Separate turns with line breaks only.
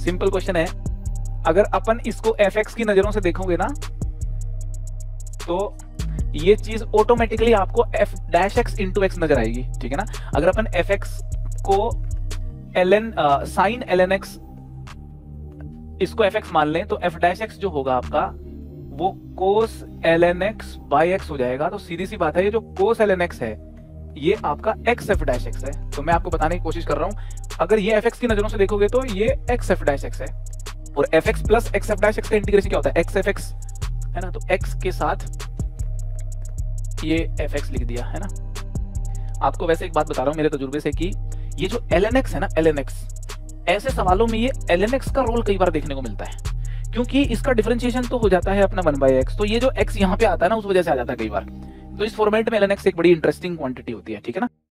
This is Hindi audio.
सिंपल क्वेश्चन है, अगर अपन इसको fx की नजरों से देखोगे ना तो ये चीज ऑटोमेटिकली आपको f dash x into x नजर आएगी, ठीक है ना। अगर अपन fx को ln साइन ln x इसको fx मान लें तो f डैश x जो होगा आपका वो cos ln x by x हो जाएगा। तो सीधी सी बात है, ये जो cos ln x है ये आपका x f डैश x है। तो मैं आपको बताने की कोशिश कर रहा हूं, अगर ये fx की नजरों से देखोगे तो ये x f डैश x है, और fx plus x f dash x का इंटीग्रेशन क्या होता है, x f x है ना। तो x के साथ ये fx लिख दिया है ना। आपको वैसे एक बात बता रहा हूं मेरे तजुर्बे से कि ये जो ln x है ना, ln x, ऐसे सवालों में ये ln x का रोल कई बार देखने को मिलता है, क्योंकि इसका डिफरेंशिएशन तो हो जाता है अपना 1/x, तो ये जो x यहाँ पे आता है ना उस वजह से आ जाता है कई बार। तो इस फॉर्मेट में ln x एक बड़ी इंटरेस्टिंग क्वांटिटी होती है, ठीक है ना।